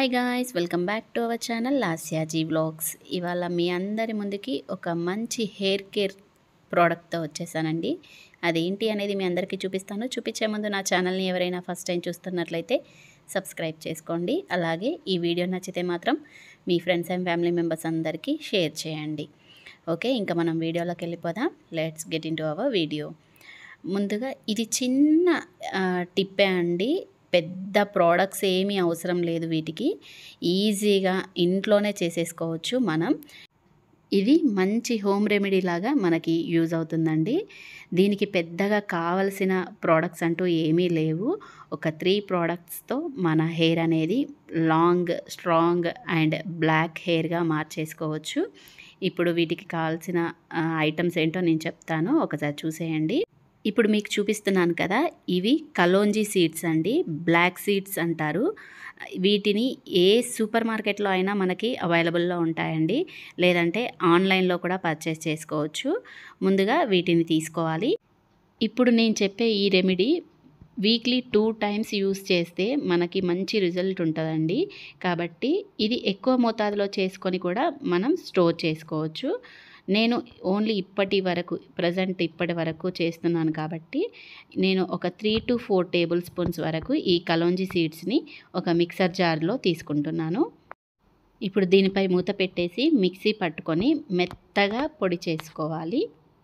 Hi guys, welcome back to our channel Lasya ji vlogs. ఇవాళ మీ అందరి ముందుకి ఒక మంచి హెయిర్ కేర్ ప్రోడక్ట్తో వచ్చేసానండి. అదేంటి అనేది మీ అందరికీ చూపిస్తాను. చూపించే ముందు నా ఛానల్ని ఎవరైనా ఫస్ట్ టైం చూస్తున్నట్లయితే సబ్స్క్రైబ్ చేసుకోండి. అలాగే ఈ వీడియో నచ్చితే మాత్రం మీ ఫ్రెండ్స్ అండ్ ఫ్యామిలీ మెంబర్స్ అందరికీ షేర్ చేయండి. ఓకే, ఇంకా మనం వీడియోలోకి వెళ్ళిపోదాం. Let's get into our video. ముందుగా ఇది చిన్న టిప్పే అండి. పెద్ద ప్రోడక్ట్స్ ఏమీ అవసరం లేదు. వీటికి ఈజీగా ఇంట్లోనే చేసేసుకోవచ్చు మనం. ఇది మంచి హోమ్ రెమెడీ లాగా మనకి యూజ్ అవుతుందండి. దీనికి పెద్దగా కావలసిన ప్రోడక్ట్స్ అంటూ ఏమీ లేవు. ఒక 3 ప్రోడక్ట్స్తో మన హెయిర్ అనేది లాంగ్, స్ట్రాంగ్ అండ్ బ్లాక్ హెయిర్గా మార్చేసుకోవచ్చు. ఇప్పుడు వీటికి కావాల్సిన ఐటమ్స్ ఏంటో నేను చెప్తాను, ఒకసారి చూసేయండి. ఇప్పుడు మీకు చూపిస్తున్నాను కదా, ఇవి కలోంజీ సీడ్స్ అండి. బ్లాక్ సీడ్స్ అంటారు వీటిని. ఏ సూపర్ మార్కెట్లో అయినా మనకి అవైలబుల్లో ఉంటాయండి, లేదంటే ఆన్లైన్లో కూడా పర్చేస్ చేసుకోవచ్చు. ముందుగా వీటిని తీసుకోవాలి. ఇప్పుడు నేను చెప్పే ఈ రెమెడీ వీక్లీ 2 టైమ్స్ యూస్ చేస్తే మనకి మంచి రిజల్ట్ ఉంటుందండి. కాబట్టి ఇది ఎక్కువ మోతాదులో చేసుకొని కూడా మనం స్టోర్ చేసుకోవచ్చు. నేను ఓన్లీ ఇప్పటి వరకు చేస్తున్నాను కాబట్టి నేను ఒక 3 to 4 టేబుల్ స్పూన్స్ వరకు ఈ కలోంజీ సీడ్స్ని ఒక మిక్సర్ జార్లో తీసుకుంటున్నాను. ఇప్పుడు దీనిపై మూత పెట్టేసి మిక్సీ పట్టుకొని మెత్తగా పొడి చేసుకోవాలి.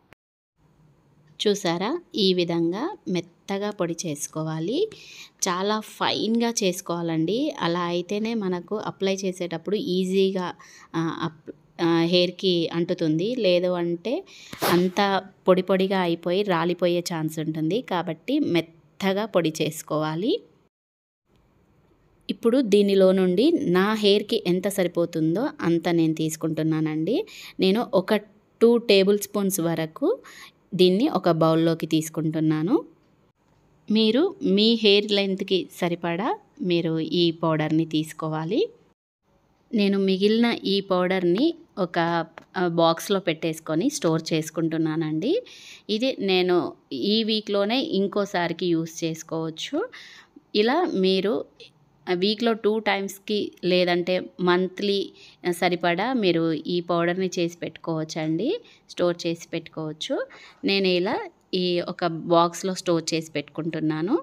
చూసారా, ఈ విధంగా మెత్తగా పొడి చేసుకోవాలి. చాలా ఫైన్గా చేసుకోవాలండి. అలా అయితేనే మనకు అప్లై చేసేటప్పుడు ఈజీగా హెయిర్కి అంటుతుంది. లేదు అంటే అంతా పొడి పొడిగా అయిపోయి రాలిపోయే ఛాన్స్ ఉంటుంది. కాబట్టి మెత్తగా పొడి చేసుకోవాలి. ఇప్పుడు దీనిలో నుండి నా హెయిర్కి ఎంత సరిపోతుందో అంత నేను తీసుకుంటున్నానండి. నేను ఒక 2 టేబుల్ స్పూన్స్ వరకు దీన్ని ఒక బౌల్లోకి తీసుకుంటున్నాను. మీరు మీ హెయిర్ లెంత్కి సరిపడా మీరు ఈ పౌడర్ని తీసుకోవాలి. నేను మిగిలిన ఈ పౌడర్ని ఒక బాక్స్లో పెట్టేసుకొని స్టోర్ చేసుకుంటున్నానండి. ఇది నేను ఈ వీక్లోనే ఇంకోసారికి యూస్ చేసుకోవచ్చు. ఇలా మీరు వీక్లో 2 టైమ్స్కి లేదంటే మంత్లీ సరిపడా మీరు ఈ పౌడర్ని చేసి పెట్టుకోవచ్చండి, స్టోర్ చేసి పెట్టుకోవచ్చు. నేను ఇలా ఈ ఒక బాక్స్లో స్టోర్ చేసి పెట్టుకుంటున్నాను.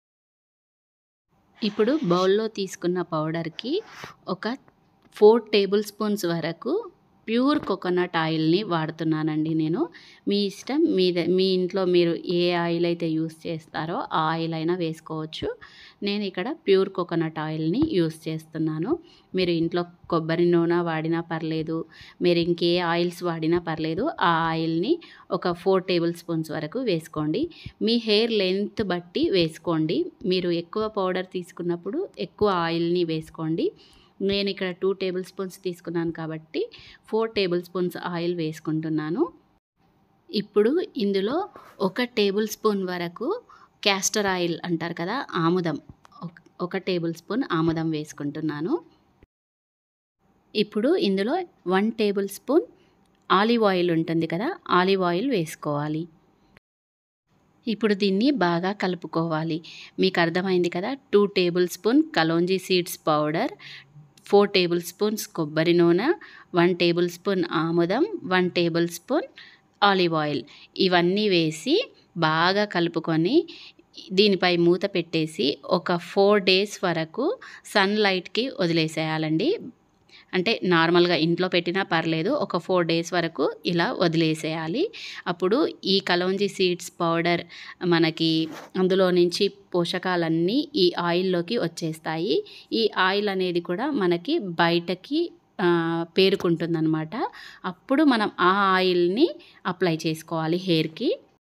ఇప్పుడు బౌల్లో తీసుకున్న పౌడర్కి ఒక 4 టేబుల్ స్పూన్స్ వరకు ప్యూర్ కోకోనట్ ఆయిల్ని వాడుతున్నానండి నేను. మీ ఇష్టం, మీ ఇంట్లో మీరు ఏ ఆయిల్ అయితే యూస్ చేస్తారో ఆ ఆయిల్ అయినా వేసుకోవచ్చు. నేను ఇక్కడ ప్యూర్ కోకోనట్ ఆయిల్ని యూస్ చేస్తున్నాను. మీరు ఇంట్లో కొబ్బరి నూనె వాడినా పర్లేదు, మీరు ఇంకే ఆయిల్స్ వాడినా పర్లేదు. ఆ ఆయిల్ని ఒక 4 టేబుల్ స్పూన్స్ వరకు వేసుకోండి. మీ హెయిర్ లెంత్ బట్టి వేసుకోండి. మీరు ఎక్కువ పౌడర్ తీసుకున్నప్పుడు ఎక్కువ ఆయిల్ని వేసుకోండి. నేను ఇక్కడ 2 టేబుల్ స్పూన్స్ తీసుకున్నాను కాబట్టి 4 టేబుల్ స్పూన్స్ ఆయిల్ వేసుకుంటున్నాను. ఇప్పుడు ఇందులో 1 టేబుల్ స్పూన్ వరకు క్యాస్టర్ ఆయిల్ అంటారు కదా, ఆముదం, 1 టేబుల్ స్పూన్ ఆముదం వేసుకుంటున్నాను. ఇప్పుడు ఇందులో 1 టేబుల్ స్పూన్ ఆలివ్ ఆయిల్ ఉంటుంది కదా, ఆలివ్ ఆయిల్ వేసుకోవాలి. ఇప్పుడు దీన్ని బాగా కలుపుకోవాలి. మీకు అర్థమైంది కదా, 2 tablespoon kalonji seeds powder, 4 tablespoons కొబ్బరి నూనె, 1 టేబుల్ స్పూన్ ఆముదం, 1 టేబుల్ స్పూన్ ఆలివ్ ఆయిల్, ఇవన్నీ వేసి బాగా కలుపుకొని దీనిపై మూత పెట్టేసి ఒక 4 డేస్ వరకు సన్లైట్కి వదిలేసేయాలండి. అంటే నార్మల్గా ఇంట్లో పెట్టినా పర్లేదు, ఒక 4 డేస్ వరకు ఇలా వదిలేసేయాలి. అప్పుడు ఈ కలోంజీ సీడ్స్ పౌడర్ మనకి అందులో నుంచి పోషకాలన్నీ ఈ ఆయిల్లోకి వచ్చేస్తాయి. ఈ ఆయిల్ అనేది కూడా మనకి బయటకి పేరుకుంటుందన్నమాట. అప్పుడు మనం ఆ ఆయిల్ని అప్లై చేసుకోవాలి హెయిర్కి.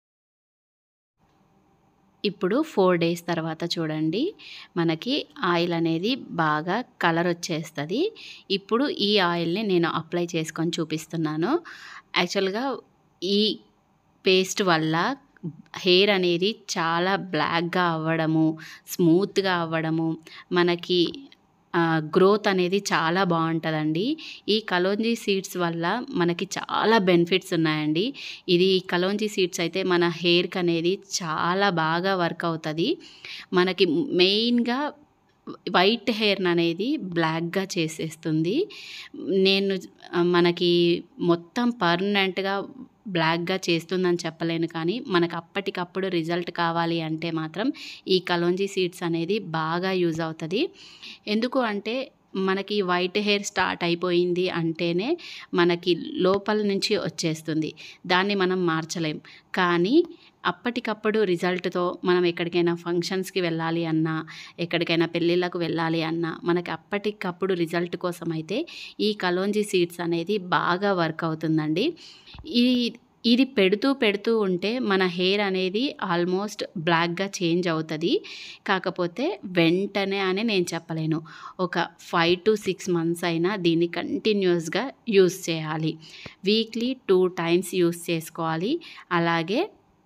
ఇప్పుడు 4 డేస్ తర్వాత చూడండి, మనకి ఆయిల్ అనేది బాగా కలర్ వచ్చేస్తుంది. ఇప్పుడు ఈ ఆయిల్ని నేను అప్లై చేసుకొని చూపిస్తున్నాను. యాక్చువల్గా ఈ పేస్ట్ వల్ల హెయిర్ అనేది చాలా బ్లాక్గా అవ్వడము, స్మూత్గా అవ్వడము, మనకి గ్రోత్ అనేది చాలా బాగుంటుందండి. ఈ కలోంజీ సీడ్స్ వల్ల మనకి చాలా బెనిఫిట్స్ ఉన్నాయండి. ఇది కలోంజీ సీడ్స్ అయితే మన హెయిర్కి అనేది చాలా బాగా వర్క్ అవుతుంది. మనకి మెయిన్గా వైట్ హెయిర్ అనేది బ్లాక్‌గా చేసేస్తుంది. నేను మనకి మొత్తం పర్మనెంట్‌గా బ్లాక్‌గా చేస్తుందని చెప్పలేను కానీ, మనకు అప్పటికప్పుడు రిజల్ట్ కావాలి అంటే మాత్రం ఈ కలోంజీ సీడ్స్ అనేది బాగా యూజ్ అవుతది. ఎందుకు అంటే మనకి వైట్ హెయిర్ స్టార్ట్ అయిపోయింది అంటేనే మనకి లోపల నుంచి వచ్చేస్తుంది. దాన్ని మనం మార్చలేం. కానీ అప్పటికప్పుడు రిజల్ట్‌తో మనం ఎక్కడికైనా ఫంక్షన్స్‌కి వెళ్ళాలి అన్నా, ఎక్కడికైనా పెళ్ళిళ్ళకు వెళ్ళాలి అన్నా, మనకి అప్పటికప్పుడు రిజల్ట్ కోసమైతే ఈ కలోంజీ సీడ్స్ అనేది బాగా వర్క్ అవుతుందండి. ఈ ఇది పెడుతూ ఉంటే మన హెయిర్ అనేది ఆల్మోస్ట్ బ్లాక్‌గా చేంజ్ అవుతది. కాకపోతే వెంటనే అని నేను చెప్పలేను. ఒక 5-6 మంత్స్ అయినా దీన్ని కంటిన్యూయస్‌గా యూజ్ చేయాలి. వీక్లీ 2 టైమ్స్ యూజ్ చేసుకోవాలి. అలాగే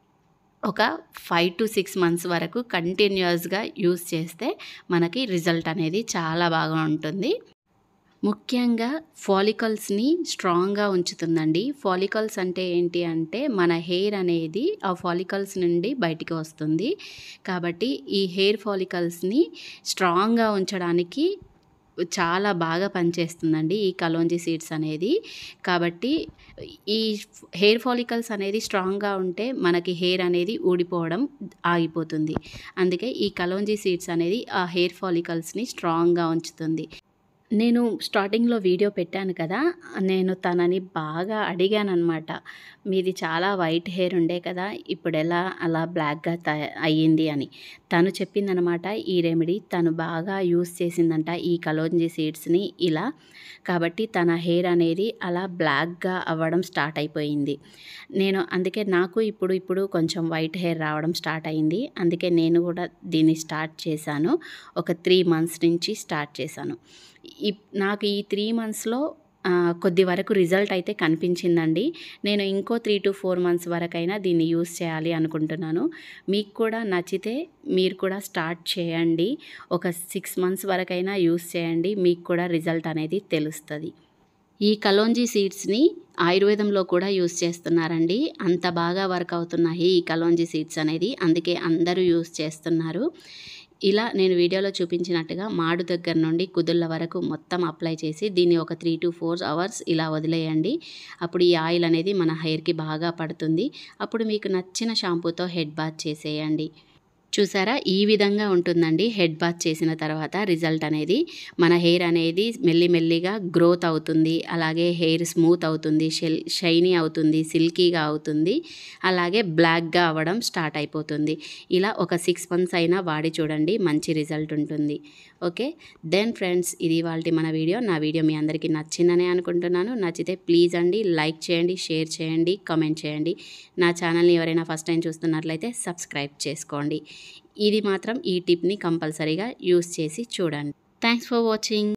ఒక 5-6 మంత్స్ వరకు కంటిన్యూయస్‌గా యూజ్ చేస్తే మనకి రిజల్ట్ అనేది చాలా బాగా ఉంటుంది. ముఖ్యంగా ఫాలికల్స్‌ని స్ట్రాంగ్‌గా ఉంచుతుందండి. ఫాలికల్స్ అంటే ఏంటి అంటే మన హెయిర్ అనేది ఆ ఫాలికల్స్ నుండి బయటికి వస్తుంది. కాబట్టి ఈ హెయిర్ ఫాలికల్స్‌ని స్ట్రాంగ్‌గా ఉంచడానికి చాలా బాగా పనిచేస్తుందండి ఈ కలోంజీ సీడ్స్ అనేది. కాబట్టి ఈ హెయిర్ ఫాలికల్స్ అనేది స్ట్రాంగ్‌గా ఉంటే మనకి హెయిర్ అనేది ఊడిపోవడం ఆగిపోతుంది. అందుకే ఈ కలోంజీ సీడ్స్ అనేది ఆ హెయిర్ ఫాలికల్స్‌ని స్ట్రాంగ్‌గా ఉంచుతుంది. నేను స్టార్టింగ్‌లో వీడియో పెట్టాను కదా! నేను తనని బాగా అడిగాననమాట. మీది చాలా వైట్ హెయిర్ ఉండే కదా! ఇప్పుడెలా అలా బ్లాక్‌గా అయ్యింది అని. తను చెప్పిందనమాట ఈ రెమెడీ తను బాగా యూజ్ చేసిందంట ఈ కలోంజీ సీడ్స్‌ని ఇలా. కాబట్టి తన హెయిర్ అనేది అలా బ్లాక్‌గా అవ్వడం స్టార్ట్ అయిపోయింది. నేను అందుకే నాకు ఇప్పుడు కొంచెం వైట్ హెయిర్ రావడం స్టార్ట్ అయింది. అందుకే నేను కూడా దీన్ని స్టార్ట్ చేశాను. ఒక 3 మంత్స్ నుంచి స్టార్ట్ చేశాను. నాకు ఈ 3 మంత్స్‌లో కొద్ది వరకు రిజల్ట్ అయితే కనిపించిందండి. నేను ఇంకో 3-4 మంత్స్ వరకైనా దీన్ని యూజ్ చేయాలి అనుకుంటున్నాను. మీకు కూడా నచ్చితే మీరు కూడా స్టార్ట్ చేయండి. ఒక 6 మంత్స్ వరకైనా యూజ్ చేయండి. మీకు కూడా రిజల్ట్ అనేది తెలుస్తది. ఈ కలోంజీ సీడ్స్‌ని ఆయుర్వేదంలో కూడా యూజ్ చేస్తున్నారండి. అంత బాగా వర్క్ అవుతున్నాయి ఈ కలోంజీ సీడ్స్ అనేది. అందుకే అందరూ యూజ్ చేస్తున్నారు. ఇలా నేను వీడియోలో చూపించినట్టుగా మాడు దగ్గర నుండి కుదుళ్ళ వరకు మొత్తం అప్లై చేసి దీన్ని ఒక 3-4 అవర్స్ ఇలా వదిలేయండి. అప్పుడు ఈ ఆయిల్ అనేది మన హెయిర్‌కి బాగా పడుతుంది. అప్పుడు మీకు నచ్చిన షాంపూతో హెడ్ బాత్ చేసేయండి. చూసారా? ఈ విధంగా ఉంటుందండి హెడ్ బాత్ చేసిన తర్వాత రిజల్ట్ అనేది. మన హెయిర్ అనేది మెల్లిమెల్లిగా గ్రోత్ అవుతుంది. అలాగే హెయిర్ స్మూత్ అవుతుంది. షైనీ అవుతుంది. సిల్కీగా అవుతుంది. అలాగే బ్లాక్‌గా అవ్వడం స్టార్ట్ అయిపోతుంది. ఇలా ఒక 6 మంత్స్ అయినా వాడి చూడండి. మంచి రిజల్ట్ ఉంటుంది. ఓకే. దెన్ ఫ్రెండ్స్ ఇది ఇవాల్టి మన వీడియో. నా వీడియో మీ అందరికీ నచ్చిందనే అనుకుంటున్నాను. నచ్చితే ప్లీజ్ అండి లైక్ చేయండి, షేర్ చేయండి, కామెంట్ చేయండి. నా ఛానల్‌ని ఎవరైనా ఫస్ట్ టైం చూస్తున్నట్లయితే సబ్స్క్రైబ్ చేసుకోండి. ఇది మాత్రం ఈ టిప్‌ని కంపల్సరీగా యూజ్ చేసి చూడండి. Thanks for watching.